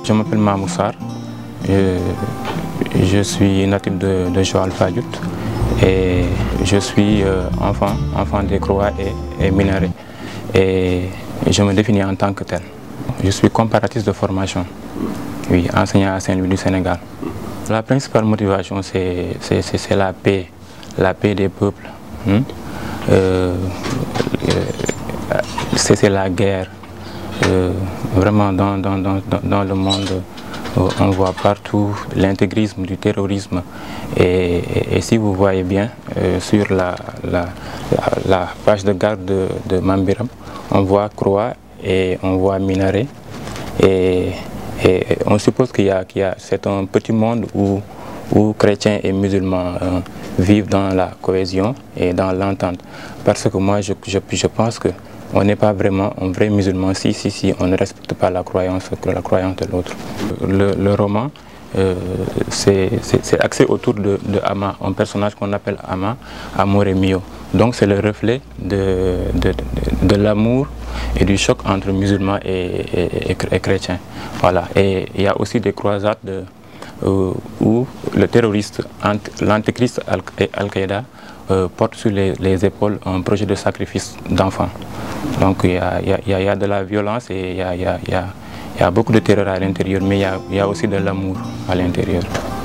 Je m'appelle Mamoussar, je suis natif de Joal-Fadiouth et je suis enfant des Croix et minéré. Et je me définis en tant que tel. Je suis comparatiste de formation, oui, enseignant à Saint-Louis du Sénégal. La principale motivation, c'est la paix des peuples. C'est la guerre. Vraiment dans le monde, on voit partout l'intégrisme du terrorisme. Et si vous voyez bien, sur la page de garde de Mambiram, on voit croix et on voit minaret. Et on suppose c'est un petit monde où chrétiens et musulmans vivent dans la cohésion et dans l'entente. Parce que moi, je pense que on n'est pas vraiment un vrai musulman si on ne respecte pas la croyance de l'autre. Le roman, c'est axé autour de Ama, un personnage qu'on appelle Ama, Amore Mio. Donc c'est le reflet de l'amour et du choc entre musulmans et chrétiens. Voilà. Et il y a aussi des croisades où le terroriste, l'antéchrist Al-Qaïda, porte sur les épaules un projet de sacrifice d'enfants. Donc il y a de la violence et il y a beaucoup de terreur à l'intérieur, mais il y a aussi de l'amour à l'intérieur.